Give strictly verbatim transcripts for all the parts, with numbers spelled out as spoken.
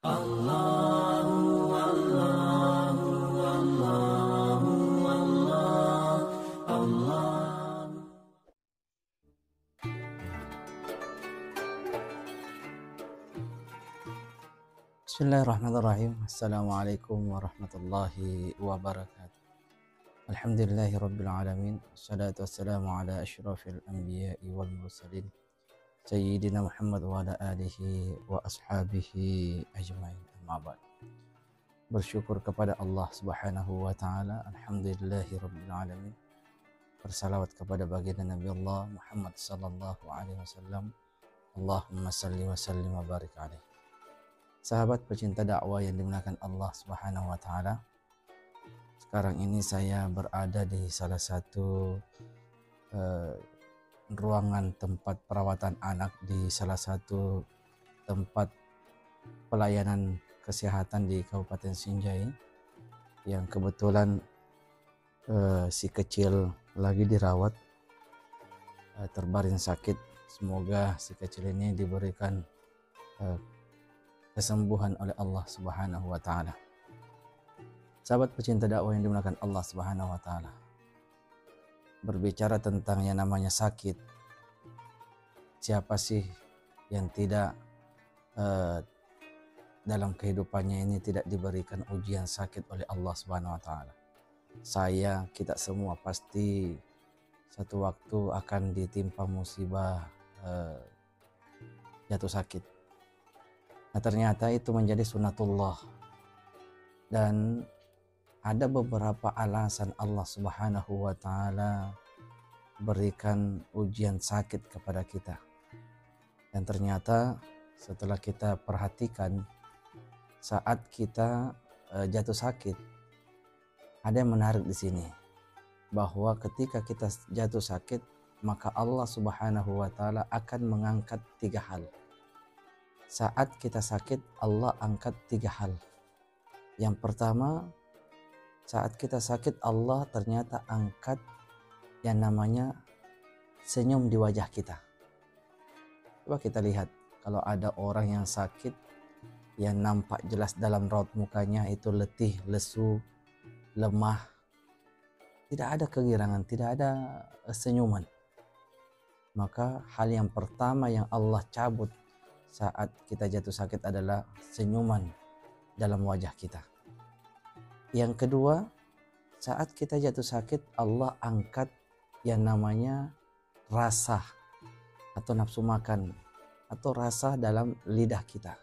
Allahu Allahu Allahu Allah Allah. Bismillahirrahmanirrahim. Assalamualaikum warahmatullahi wabarakatuh. Alhamdulillahi rabbil alamin. Wassalatu wassalamu ala asyrafil anbiya'i wal mursalin Sayyidina Muhammad wa ala alihi wa ashabihi ajmain. Amma ba'd. Bersyukur kepada Allah Subhanahu wa taala. Alhamdulillahi rabbil alamin. Bersalawat kepada baginda Nabi Allah Muhammad sallallahu alaihi wasallam. Allahumma salli wa sallim wa barik alaihi. Sahabat pecinta dakwah yang dimuliakan Allah Subhanahu wa taala. Sekarang ini saya berada di salah satu uh, ruangan tempat perawatan anak di salah satu tempat pelayanan kesehatan di Kabupaten Sinjai, yang kebetulan uh, si kecil lagi dirawat, uh, terbaring sakit. Semoga si kecil ini diberikan uh, kesembuhan oleh Allah Subhanahu wa taala. Sahabat pecinta dakwah yang dimuliakan Allah Subhanahu wa taala. Berbicara tentang yang namanya sakit, siapa sih yang tidak uh, dalam kehidupannya ini tidak diberikan ujian sakit oleh Allah Subhanahu wa taala? Saya, kita semua pasti satu waktu akan ditimpa musibah uh, jatuh sakit. Nah, ternyata itu menjadi sunatullah, dan ada beberapa alasan Allah Subhanahu wa taala berikan ujian sakit kepada kita. Dan ternyata setelah kita perhatikan, saat kita e, jatuh sakit, ada yang menarik di sini, bahwa ketika kita jatuh sakit, maka Allah Subhanahu wa taala akan mengangkat tiga hal. Saat kita sakit, Allah angkat tiga hal. Yang pertama, saat kita sakit, Allah ternyata angkat yang namanya senyum di wajah kita. Coba kita lihat, kalau ada orang yang sakit, yang nampak jelas dalam raut mukanya itu letih, lesu, lemah, tidak ada kegirangan, tidak ada senyuman. Maka hal yang pertama yang Allah cabut saat kita jatuh sakit adalah senyuman dalam wajah kita. Yang kedua, saat kita jatuh sakit, Allah angkat yang namanya rasa atau nafsu makan atau rasa dalam lidah kita.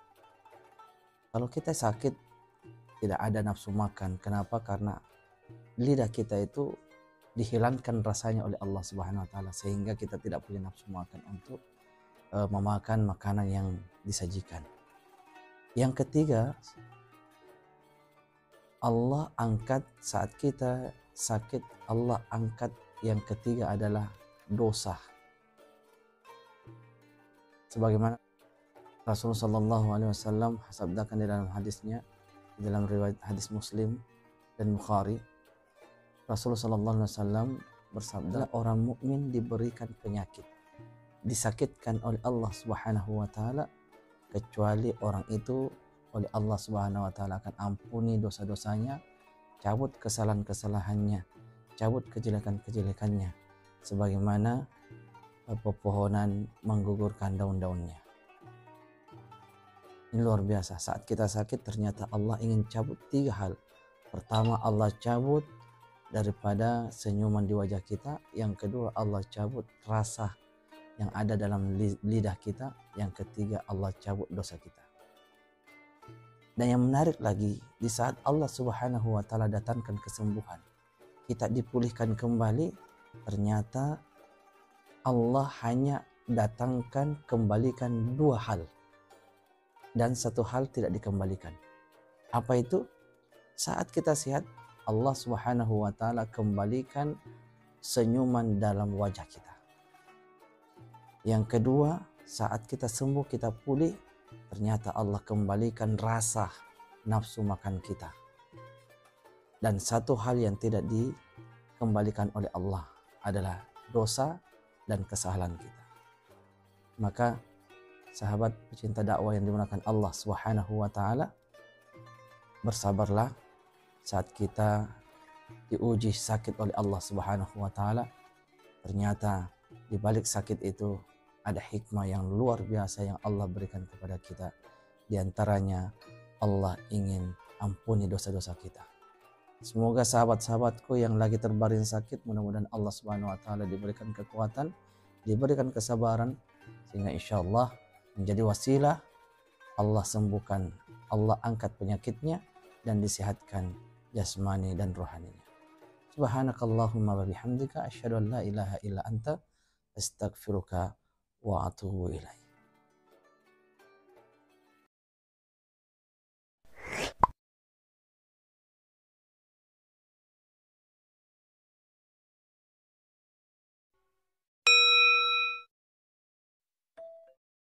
Kalau kita sakit tidak ada nafsu makan. Kenapa? Karena lidah kita itu dihilangkan rasanya oleh Allah Subhanahu wa taala, sehingga kita tidak punya nafsu makan untuk uh, memakan makanan yang disajikan. Yang ketiga, Allah angkat saat kita sakit, Allah angkat yang ketiga adalah dosa. Sebagaimana Rasulullah shallallahu alaihi wasallam sabdakan di dalam hadisnya, di dalam riwayat hadis Muslim dan Bukhari, Rasulullah shallallahu alaihi wasallam bersabda, orang mukmin diberikan penyakit, disakitkan oleh Allah Subhanahu wa taala, kecuali orang itu oleh Allah Subhanahu wa taala akan ampuni dosa-dosanya, cabut kesalahan-kesalahannya, cabut kejelekan-kejelekannya, sebagaimana pepohonan menggugurkan daun-daunnya. Ini luar biasa. Saat kita sakit, ternyata Allah ingin cabut tiga hal. Pertama, Allah cabut daripada senyuman di wajah kita. Yang kedua, Allah cabut rasa yang ada dalam lidah kita. Yang ketiga, Allah cabut dosa kita. Dan yang menarik lagi, di saat Allah Subhanahu wa taala datangkan kesembuhan, kita dipulihkan kembali, ternyata Allah hanya datangkan kembalikan dua hal, dan satu hal tidak dikembalikan. Apa itu? Saat kita sehat, Allah Subhanahu wa taala kembalikan senyuman dalam wajah kita. Yang kedua, saat kita sembuh, kita pulih, ternyata Allah kembalikan rasa nafsu makan kita. Dan satu hal yang tidak dikembalikan oleh Allah adalah dosa dan kesalahan kita. Maka sahabat pecinta dakwah yang dimuliakan Allah Subhanahu wa taala, bersabarlah saat kita diuji sakit oleh Allah Subhanahu wa taala. Ternyata di balik sakit itu ada hikmah yang luar biasa yang Allah berikan kepada kita. Di antaranya Allah ingin ampuni dosa-dosa kita. Semoga sahabat-sahabatku yang lagi terbaring sakit, mudah-mudahan Allah Subhanahu wa taala diberikan kekuatan, diberikan kesabaran, sehingga insya Allah menjadi wasilah Allah sembuhkan, Allah angkat penyakitnya dan disehatkan jasmani dan rohaninya. Subhanakallahumma wa bihamdika asyhadu an la ilaha illa anta astaghfiruka wa atubu ilaik.